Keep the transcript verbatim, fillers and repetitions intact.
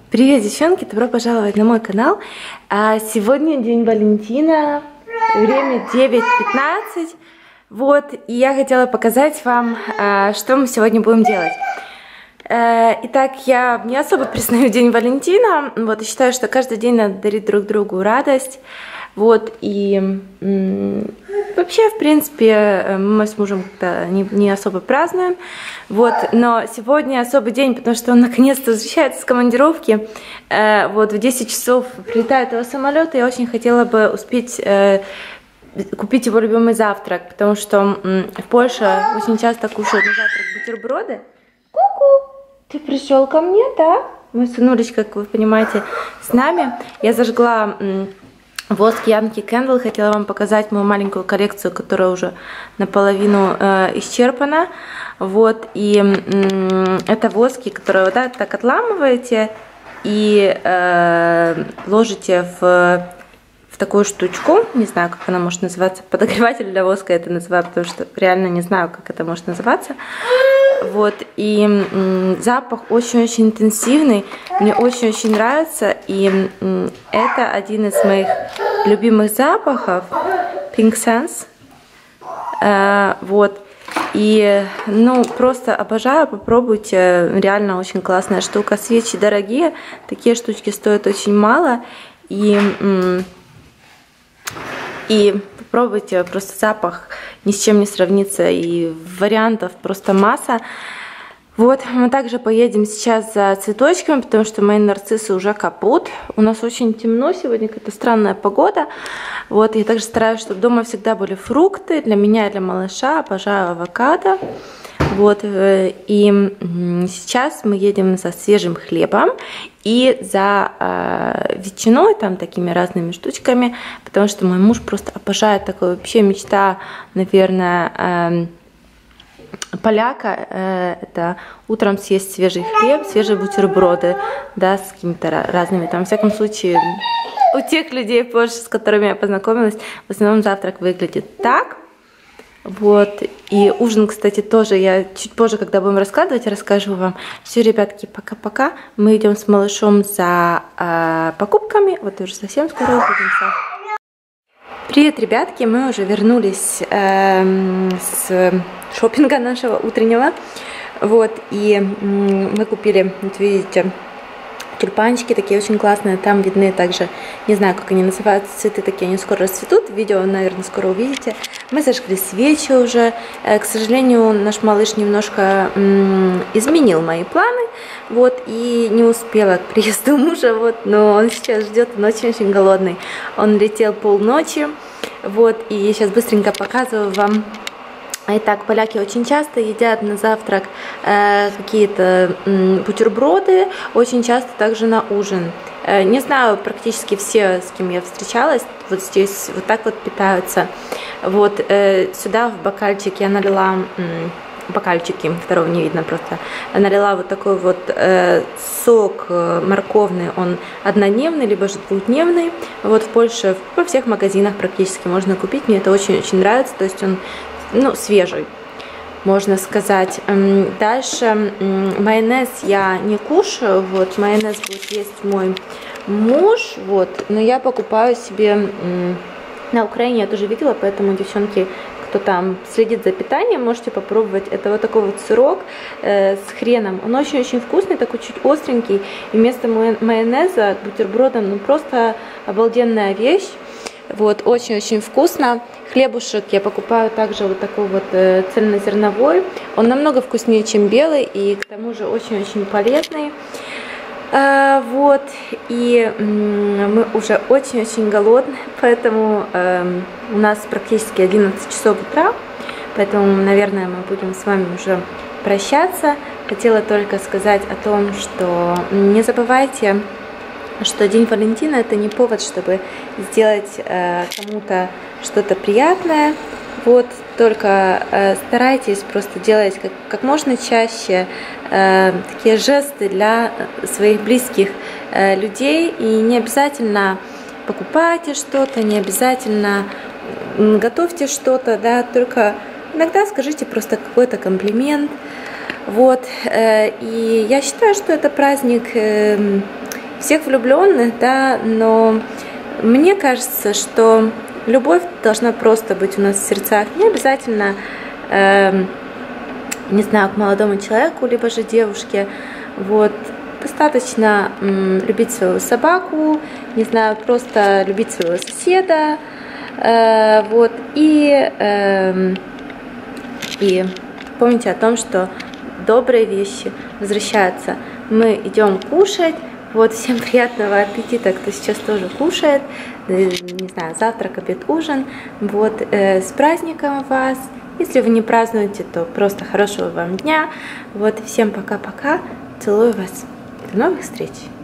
Привет, девчонки! Добро пожаловать на мой канал. Сегодня день Валентина, время девять пятнадцать. Вот, и я хотела показать вам, что мы сегодня будем делать. Итак, я не особо признаю День Валентина. Вот, и считаю, что каждый день надо дарить друг другу радость. Вот, и м, вообще, в принципе, мы с мужем как-то не, не особо празднуем. Вот, но сегодня особый день, потому что он наконец-то возвращается с командировки. Э, вот, в десять часов прилетает его самолет, и я очень хотела бы успеть э, купить его любимый завтрак, потому что м, в Польше очень часто кушают на завтрак бутерброды. Ку-ку! Ты пришел ко мне, да? Мы с Нулечкой, как вы понимаете, с нами. Я зажгла м, воск Yankee Candle, хотела вам показать мою маленькую коллекцию, которая уже наполовину э, исчерпана. Вот, и м, это воски, которые вот так, так отламываете и э, ложите в, в такую штучку. Не знаю, как она может называться. Подогреватель для воска это называю, потому что реально не знаю, как это может называться. Вот, и м, запах очень-очень интенсивный, мне очень-очень нравится, и м, это один из моих любимых запахов, Pink Sense, э, вот, и, ну, просто обожаю, попробуйте, реально очень классная штука, свечи дорогие, такие штучки стоят очень мало, и... М, И попробуйте, просто запах ни с чем не сравнится, и вариантов просто масса. Вот, мы также поедем сейчас за цветочками, потому что мои нарциссы уже капут. У нас очень темно сегодня, какая-то странная погода. Вот, я также стараюсь, чтобы дома всегда были фрукты для меня и для малыша. Обожаю авокадо. Вот, и сейчас мы едем за свежим хлебом и за э, ветчиной, там такими разными штучками, потому что мой муж просто обожает такое, вообще мечта, наверное, э, поляка, э, это утром съесть свежий хлеб, свежие бутерброды, да, с какими-то разными, там, в всяком случае, у тех людей позже, с которыми я познакомилась, в основном завтрак выглядит так. Вот, и ужин, кстати, тоже я чуть позже, когда будем раскладывать, расскажу вам. Все, ребятки, пока-пока. Мы идем с малышом за э, покупками. Вот уже совсем скоро увидимся. Привет, ребятки, мы уже вернулись э, с шопинга нашего утреннего. Вот, и э, мы купили, вот видите, тюльпанчики такие очень классные, там видны также, не знаю, как они называются, цветы такие, они скоро расцветут, видео, наверное, скоро увидите. Мы зажгли свечи уже, к сожалению, наш малыш немножко м, изменил мои планы, вот, и не успела к приезду мужа, вот, но он сейчас ждет, он очень-очень голодный, он летел полночи, вот, и я сейчас быстренько показываю вам. Итак, поляки очень часто едят на завтрак э, какие-то э, бутерброды, очень часто также на ужин. Э, не знаю, практически все, с кем я встречалась, вот здесь вот так вот питаются. Вот э, сюда в бокальчик я налила, э, бокальчики, второго не видно просто, налила вот такой вот э, сок морковный, он однодневный, либо же двухдневный. Вот в Польше во всех магазинах практически можно купить, мне это очень-очень нравится, то есть он, ну, свежий, можно сказать. Дальше майонез я не кушаю, вот, майонез будет есть мой муж, вот, но я покупаю себе на Украине, я тоже видела, поэтому, девчонки, кто там следит за питанием, можете попробовать. Это вот такой вот сырок э, с хреном, он очень-очень вкусный, такой чуть остренький, и вместо майонеза к бутербродам, ну, просто обалденная вещь. Вот, очень-очень вкусно. Хлебушек я покупаю также вот такой вот э, цельнозерновой. Он намного вкуснее, чем белый, и к тому же очень-очень полезный. Э, вот, и э, мы уже очень-очень голодны, поэтому э, у нас практически одиннадцать часов утра, поэтому, наверное, мы будем с вами уже прощаться. Хотела только сказать о том, что не забывайте, что День Валентина это не повод, чтобы сделать э, кому-то что-то приятное. Вот, только э, старайтесь просто делать как, как можно чаще э, такие жесты для своих близких э, людей. И не обязательно покупайте что-то, не обязательно готовьте что-то, да, только иногда скажите просто какой-то комплимент. Вот, э, и я считаю, что это праздник э, всех влюбленных, да, но мне кажется, что любовь должна просто быть у нас в сердцах, не обязательно, э, не знаю, к молодому человеку, либо же девушке, вот. Достаточно м, любить свою собаку, не знаю, просто любить своего соседа, э, вот, и, э, и помните о том, что добрые вещи возвращаются. Мы идем кушать, вот, всем приятного аппетита, кто сейчас тоже кушает, не знаю, завтрак, обед, ужин, вот, э, с праздником вас. Если вы не празднуете, то просто хорошего вам дня, вот, всем пока-пока, целую вас. До новых встреч!